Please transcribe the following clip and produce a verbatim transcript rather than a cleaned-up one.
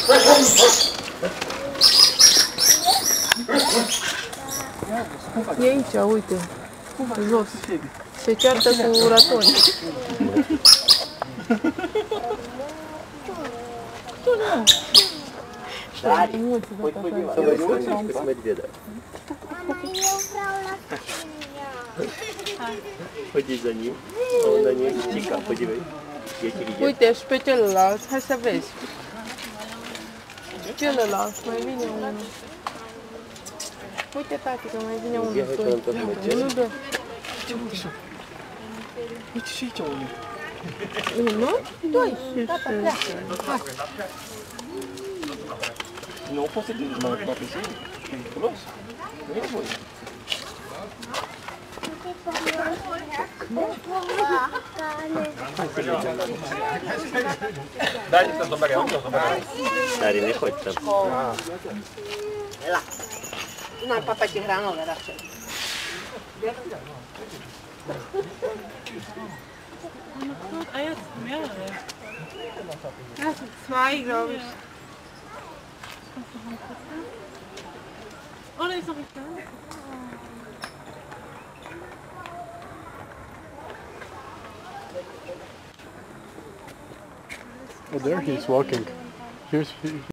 E aici, uite, jos. Se ceartă cu ratoni. Tu nu. Dari, păi păi eu să medveda. Mama, eu vreau la tine. Păi за ним, а он на ней тика, подивись. Uite, și pe celălalt, hai să vezi. Celălalt, mai vine unul. Uite, tati, că mai vine unul. Nu dă. Uite și aici unul. Unu, doi, gata, pleacă. Hai. Nu poți să gândești mai aproape să iei. E periculos. Nu e nevoie. Dai, să dobere, am să dobere. Dar ne хоć tam. Ela. Nu ai papa de granola, era așa. A ja mehrere. Ja, zwei, glaube ich. Oh, da ist noch nicht da. Oh, there he's walking. Here's he.